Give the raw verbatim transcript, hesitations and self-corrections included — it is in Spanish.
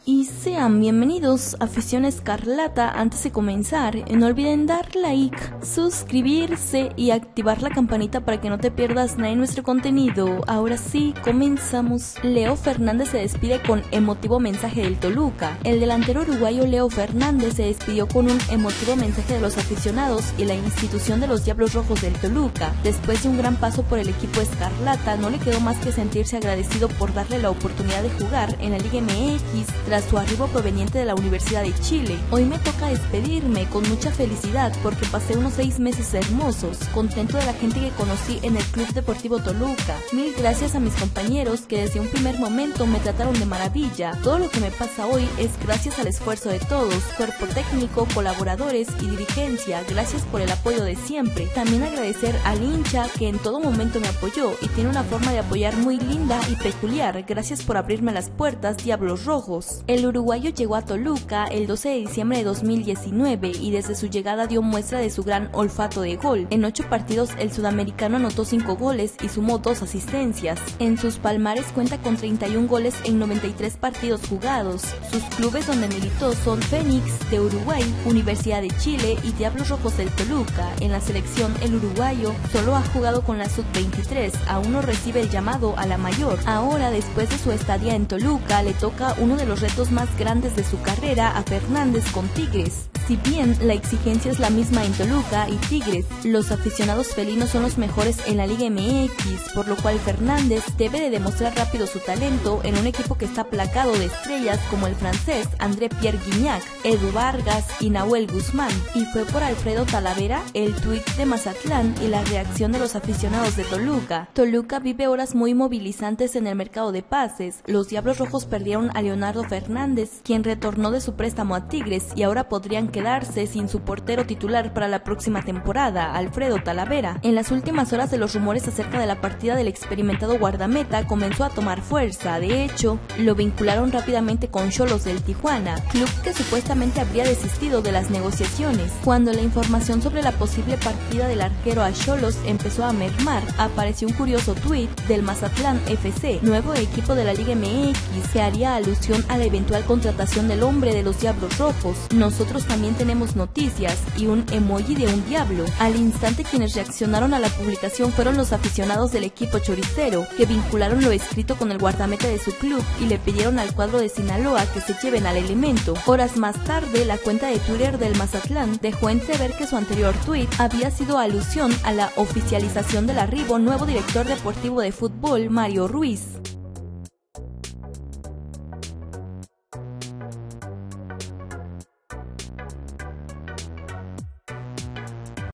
Y sean bienvenidos a Afición Escarlata. Antes de comenzar, no olviden dar like, suscribirse y activar la campanita para que no te pierdas nada de nuestro contenido. Ahora sí, comenzamos. Leo Fernández se despide con emotivo mensaje del Toluca. El delantero uruguayo Leo Fernández se despidió con un emotivo mensaje de los aficionados y la institución de los Diablos Rojos del Toluca. Después de un gran paso por el equipo Escarlata, no le quedó más que sentirse agradecido por darle la oportunidad de jugar en la Liga M X tras su arribo proveniente de la Universidad de Chile. Hoy me toca despedirme con mucha felicidad porque pasé unos seis meses hermosos, contento de la gente que conocí en el Club Deportivo Toluca. Mil gracias a mis compañeros que desde un primer momento me trataron de maravilla. Todo lo que me pasa hoy es gracias al esfuerzo de todos, cuerpo técnico, colaboradores y dirigencia. Gracias por el apoyo de siempre. También agradecer al hincha que en todo momento me apoyó y tiene una forma de apoyar muy linda y peculiar. Gracias por abrirme las puertas, Diablos Rojos. El uruguayo llegó a Toluca el doce de diciembre de dos mil diecinueve y desde su llegada dio muestra de su gran olfato de gol. En ocho partidos el sudamericano anotó cinco goles y sumó dos asistencias. En sus palmares cuenta con treinta y un goles en noventa y tres partidos jugados. Sus clubes donde militó son Fénix de Uruguay, Universidad de Chile y Diablos Rojos del Toluca. En la selección el uruguayo solo ha jugado con la sub veintitrés, aún no recibe el llamado a la mayor. Ahora, después de su estadía en Toluca, le toca uno de los retos más grandes de su carrera a Fernández con Tigres. Si bien la exigencia es la misma en Toluca y Tigres, los aficionados felinos son los mejores en la Liga M X, por lo cual Fernández debe de demostrar rápido su talento en un equipo que está plagado de estrellas como el francés André Pierre Gignac, Edu Vargas y Nahuel Guzmán. Y fue por Alfredo Talavera el tuit de Mazatlán y la reacción de los aficionados de Toluca. Toluca vive horas muy movilizantes en el mercado de pases. Los Diablos Rojos perdieron a Leonardo Fernández, quien retornó de su préstamo a Tigres, y ahora podrían quedarse sin su portero titular para la próxima temporada, Alfredo Talavera. En las últimas horas de los rumores acerca de la partida del experimentado guardameta comenzó a tomar fuerza. De hecho, lo vincularon rápidamente con Xolos del Tijuana, club que supuestamente habría desistido de las negociaciones. Cuando la información sobre la posible partida del arquero a Xolos empezó a mermar, apareció un curioso tuit del Mazatlán F C, nuevo equipo de la Liga M X, que haría alusión a la eventual contratación del hombre de los Diablos Rojos. Nosotros también tenemos noticias y un emoji de un diablo. Al instante quienes reaccionaron a la publicación fueron los aficionados del equipo choricero, que vincularon lo escrito con el guardameta de su club y le pidieron al cuadro de Sinaloa que se lleven al elemento. Horas más tarde, la cuenta de Twitter del Mazatlán dejó entrever que su anterior tuit había sido alusión a la oficialización del arribo nuevo director deportivo de fútbol, Mario Ruiz.